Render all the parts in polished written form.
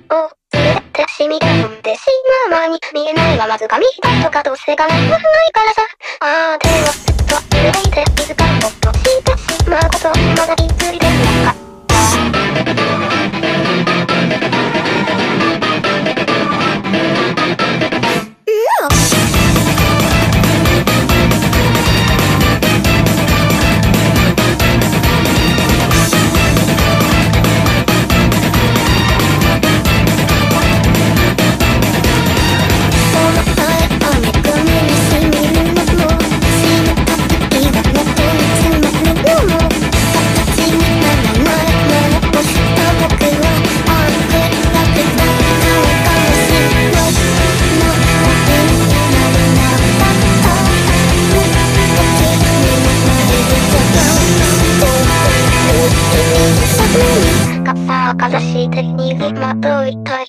を連れてシミュレーションで死ぬ前に見えないはまず紙一重とかどうせがないからさ。ああ手をずっと揺れていつかほっとしてしまうことまだ気づいてなかった。かざして逃げまといたい。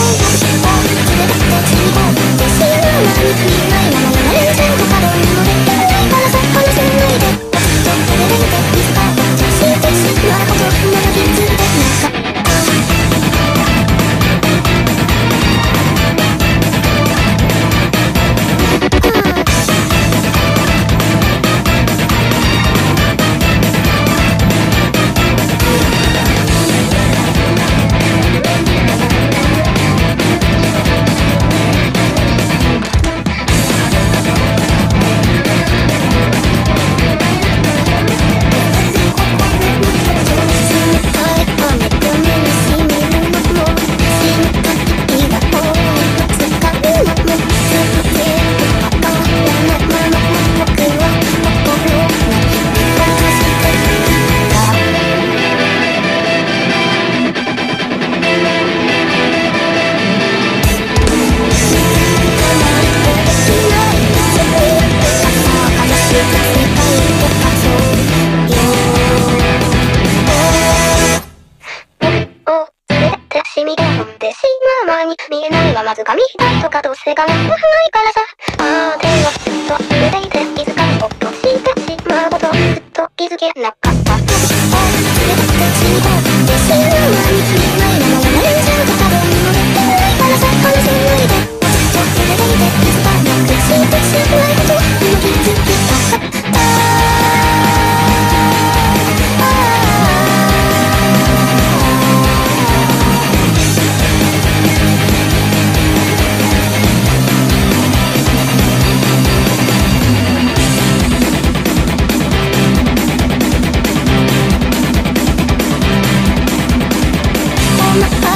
シミュレーションで死ぬ前に見えないはまず紙一重とかどうせがないからさ。ああ手をずっと揺れていていつかほっとしてしまうことずっと気づけなかった。I'm